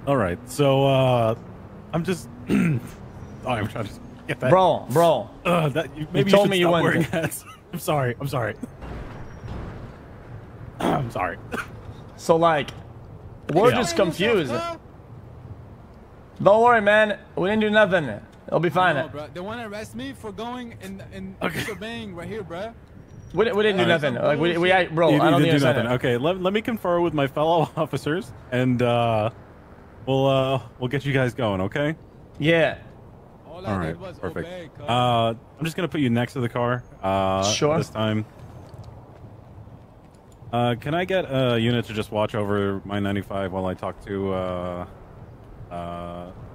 All right, so I'm just. Oh, I'm trying to get that. Bro. Maybe you told me you stop wouldn't. wearing hats. I'm sorry. I'm sorry. I'm sorry. So like, we're just confused. Don't worry, man. We didn't do nothing. It'll be fine. No, bro. They want to arrest me for going and disobeying right here, bro. We didn't do nothing. Like bro, You I don't didn't need do nothing. it. Okay, let me confer with my fellow officers, and we'll get you guys going. Okay. Yeah. All All right. Perfect. I'm just gonna put you next to the car. Sure. This time. Can I get a unit to just watch over my 95 while I talk to